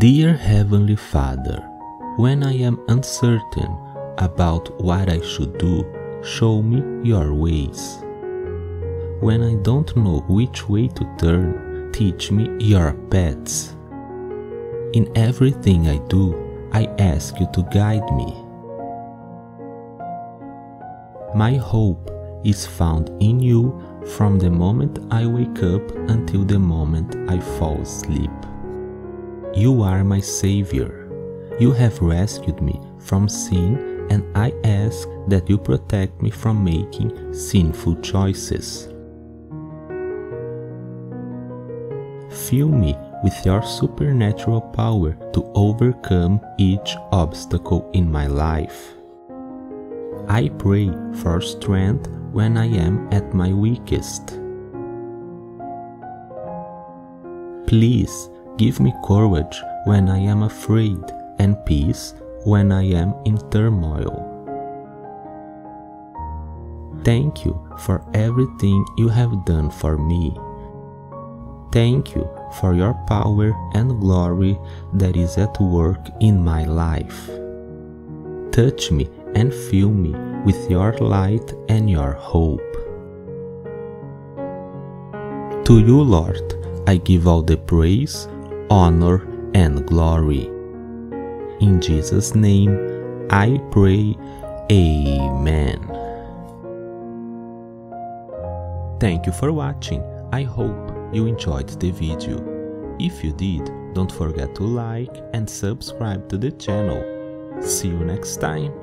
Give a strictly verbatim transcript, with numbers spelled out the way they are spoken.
Dear Heavenly Father, when I am uncertain about what I should do, show me your ways. When I don't know which way to turn, teach me your paths. In everything I do, I ask you to guide me. My hope is found in you from the moment I wake up until the moment I fall asleep. You are my Savior. You have rescued me from sin, and I ask that you protect me from making sinful choices. Fill me with your supernatural power to overcome each obstacle in my life. I pray for strength when I am at my weakest. Please give me courage when I am afraid and peace when I am in turmoil. Thank you for everything you have done for me. Thank you for your power and glory that is at work in my life. Touch me and fill me with your light and your hope. To you, Lord, I give all the praise, honor, and glory. In Jesus' name, I pray. Amen. Thank you for watching. I hope you enjoyed the video. If you did, don't forget to like and subscribe to the channel. See you next time.